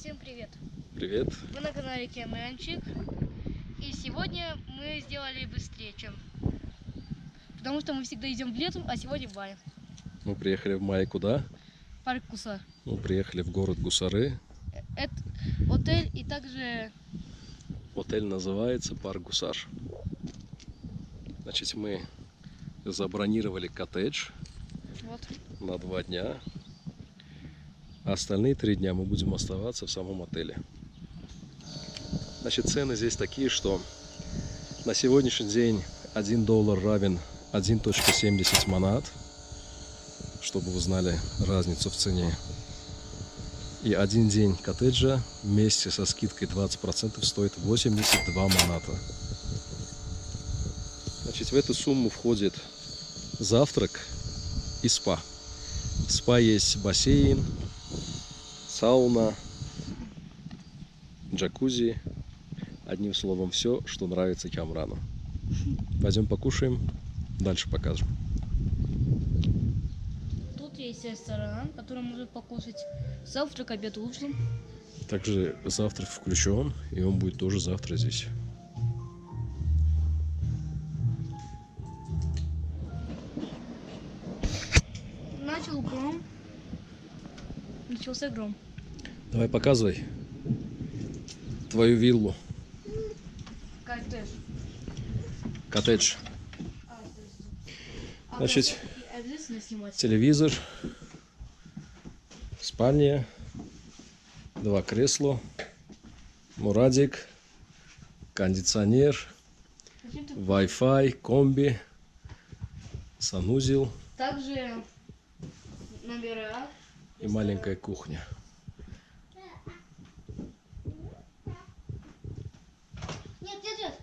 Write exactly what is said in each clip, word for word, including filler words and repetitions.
Всем привет! Привет! Вы на канале Кемранчик. И сегодня мы сделали быстрее, чем... Потому что мы всегда идем летом, а сегодня в мае. Мы приехали в мае куда? Парк Гусар. Мы приехали в город Гусары. Это отель и также... Отель называется Парк Гусар. Значит, мы забронировали коттедж Вот. на два дня. А остальные три дня мы будем оставаться в самом отеле. Значит, цены здесь такие, что на сегодняшний день один доллар равен один целых семьдесят манат, чтобы вы знали разницу в цене. И один день коттеджа вместе со скидкой двадцать процентов стоит восемьдесят два маната. Значит, в эту сумму входит завтрак и спа. В спа есть бассейн, сауна, джакузи. Одним словом, все, что нравится Камрану. Пойдем покушаем, дальше покажем. Тут есть ресторан, в котором можно покушать завтрак, обед, ужин. Также завтрак включен, и он будет тоже завтра здесь. Начал гром. Начался гром. Давай показывай твою виллу. Коттедж. Коттедж. Значит, Обязательно снимать. телевизор, спальня, два кресла, мурадик, кондиционер, Wi-Fi, комби, санузел Также номера. и маленькая кухня. Нет, нет, нет.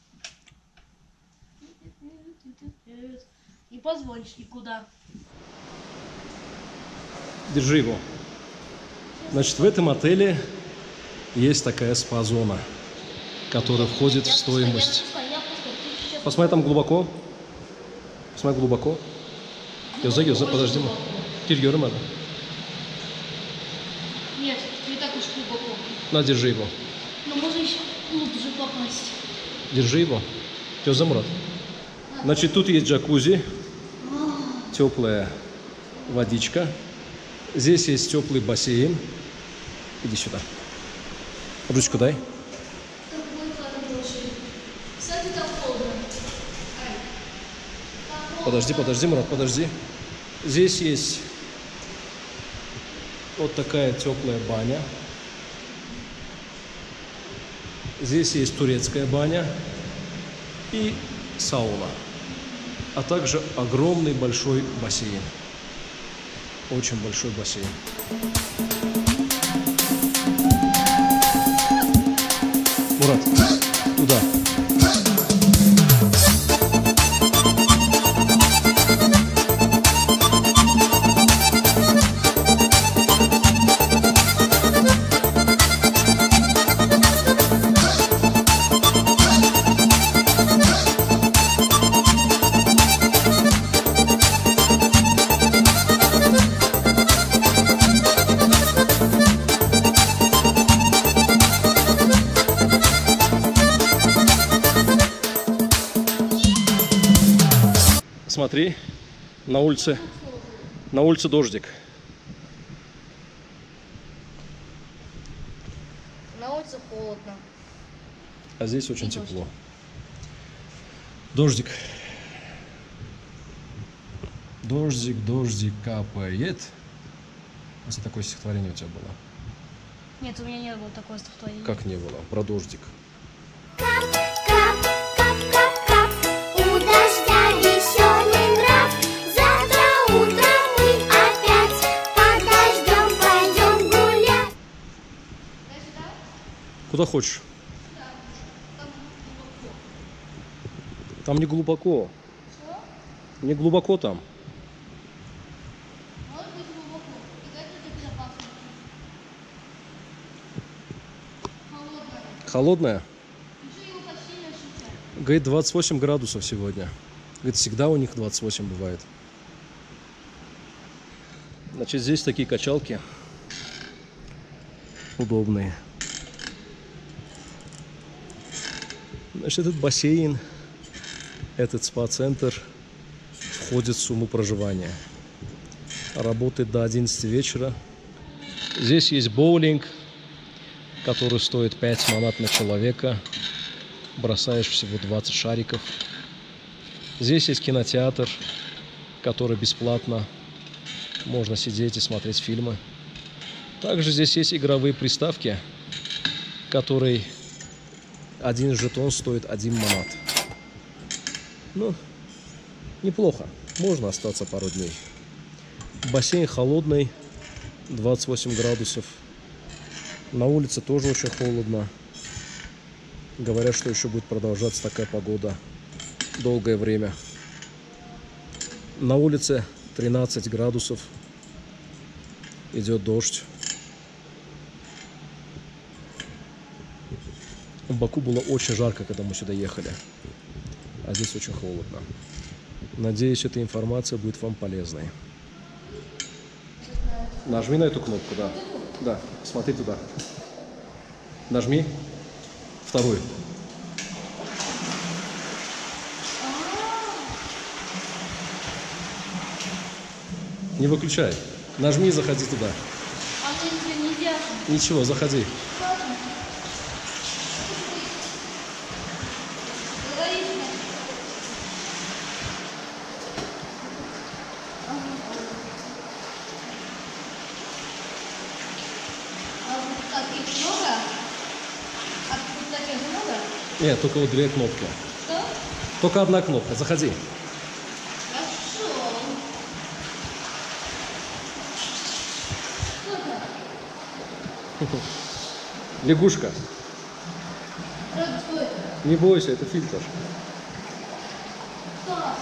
Не позвонишь никуда. Держи его. Значит, в этом отеле есть такая спа-зона, которая входит в стоимость. Посмотри там глубоко. Посмотри глубоко. Ёза, ёза, подожди. Киргёры надо. Нет, не так уж глубоко. На, держи его. Но можно еще глубже попасть. Держи его. Ёза, Мурат. Значит, тут есть джакузи. Теплая водичка. Здесь есть теплый бассейн. Иди сюда. Ручку дай. Кстати, там холодно. Подожди, подожди, Мурат, подожди. Здесь есть вот такая теплая баня. Здесь есть турецкая баня и сауна. А также огромный большой бассейн. Очень большой бассейн. Мурат, туда. Смотри, на улице, на улице дождик. На улице холодно. А здесь очень И тепло. Дождик. Дождик, дождик капает. Если такое стихотворение у тебя было. Нет, у меня не было такого стихотворения. Как не было? Про дождик. Куда хочешь? Там не глубоко. Что? Не глубоко там. Может быть глубоко. И это безопасно. Холодно. Холодная? Еще его почти не ощущаю. Говорит, двадцать восемь градусов сегодня. Говорит, всегда у них двадцать восемь бывает. Значит, здесь такие качалки. удобные. Значит, этот бассейн, этот спа-центр входит в сумму проживания. Работает до одиннадцати вечера. Здесь есть боулинг, который стоит пять манат на человека. Бросаешь всего двадцать шариков. Здесь есть кинотеатр, который бесплатно. Можно сидеть и смотреть фильмы. Также здесь есть игровые приставки, которые один жетон стоит один манат. Ну, неплохо. Можно остаться пару дней. Бассейн холодный, двадцать восемь градусов. На улице тоже очень холодно. Говорят, что еще будет продолжаться такая погода долгое время. На улице тринадцать градусов. Идет дождь. В Баку было очень жарко, когда мы сюда ехали. А здесь очень холодно. Надеюсь, эта информация будет вам полезной. Нажми на эту кнопку, да. Да, смотри туда. Нажми. Вторую. Не выключай. Нажми и заходи туда. А мне нельзя. Ничего, заходи. Нет, только вот две кнопки. Что? Только одна кнопка. Заходи. Хорошо. Лягушка. Правда, что это? Не бойся, это фильтр. Класс.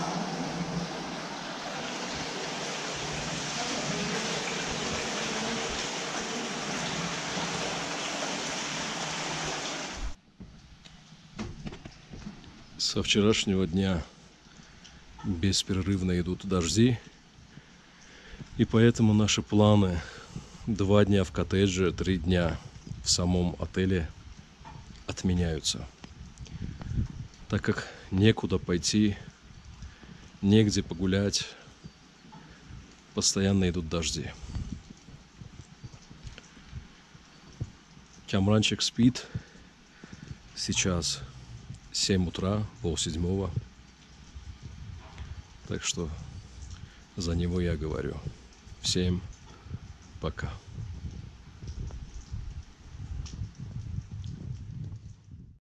Со вчерашнего дня беспрерывно идут дожди, и поэтому наши планы два дня в коттедже, три дня в самом отеле отменяются, так как некуда пойти, негде погулять, постоянно идут дожди. Камранчик спит сейчас семь утра, полседьмого. Так что за него я говорю. Всем пока.